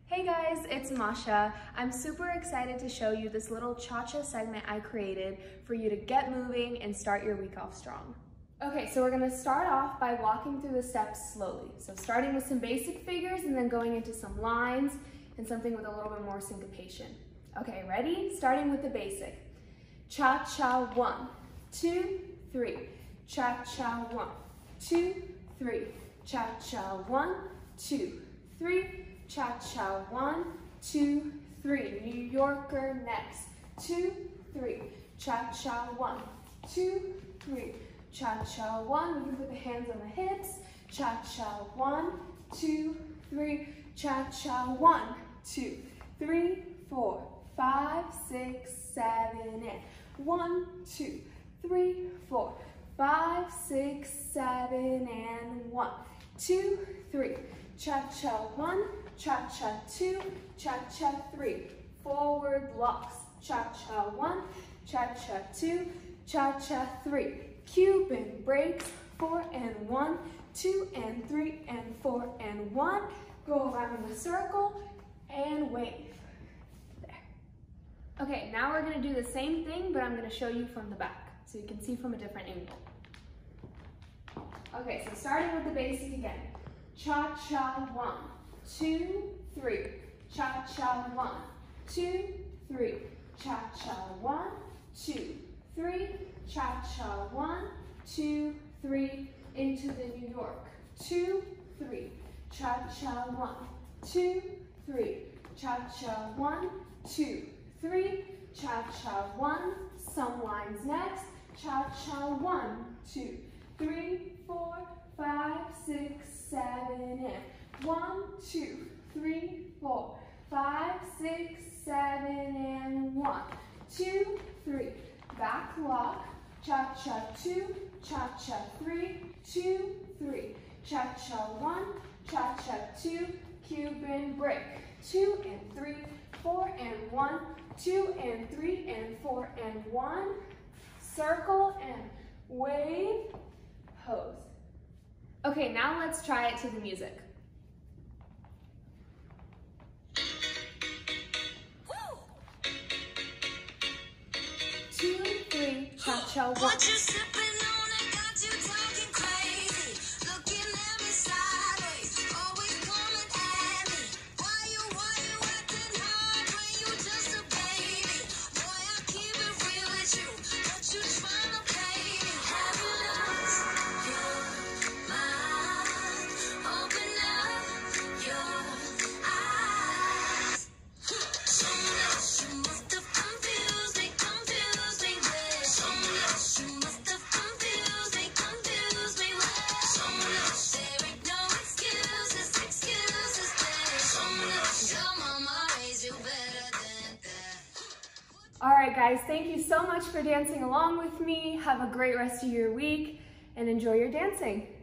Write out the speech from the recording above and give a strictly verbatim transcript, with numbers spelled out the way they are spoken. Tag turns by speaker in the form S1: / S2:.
S1: Hey guys, it's Masha. I'm super excited to show you this little cha-cha segment I created for you to get moving and start your week off strong. Okay, so we're gonna start off by walking through the steps slowly. So starting with some basic figures and then going into some lines and something with a little bit more syncopation. Okay, ready? Starting with the basic. Cha-cha, one, two, three. Cha-cha, one, two, three. Cha-cha, one, two, three. Cha-cha, one, two, three. New Yorker next. Two, three. Cha-cha, one, two, three. Cha-cha, one. We can put the hands on the hips. Cha-cha, one, two, three. Cha-cha, one, two, three, four, five, six, seven, and one, two, three, four, five, six, seven, and one, two, three. Cha-cha, one. Cha-cha, two, cha-cha, three, forward blocks, cha-cha, one, cha-cha, two, cha-cha, three, Cuban breaks, four and one, two and three and four and one, go around in a circle and wave, there. Okay, now we're gonna do the same thing, but I'm gonna show you from the back, so you can see from a different angle. Okay, so starting with the basic again, cha-cha, one, two, three, cha-cha, one, two, three, cha-cha, one, two, three, cha-cha, one, two, three, into the New York, two, three, cha-cha, one, two, three, cha-cha, one, two, three, cha-cha, one, some lines next, cha-cha, one, two, three, four, five, six, seven, and one, two, three, four, five, six, seven, and one, two, three, back lock, cha-cha, two, cha-cha, three, two, three, cha-cha, one, cha-cha, two, Cuban break, two and three, four and one, two and three and four and one, circle and wave, pose. Okay, now let's try it to the music. Two, three, cha-cha, one. What you sipping on? I got you talking crazy. Looking at me sideways. Always coming at me. Why you, why you acting hard when you just a baby? Boy, I keep it real with you. But you tryna play me. Have you lost your mind? Open up your eyes. Someone else, you must have confused me, confused me with someone else. You must have confused me, confused me with someone else. There ain't no excuses, excuses there. Someone else, your mama raised you better than that. All right, guys, thank you so much for dancing along with me. Have a great rest of your week and enjoy your dancing.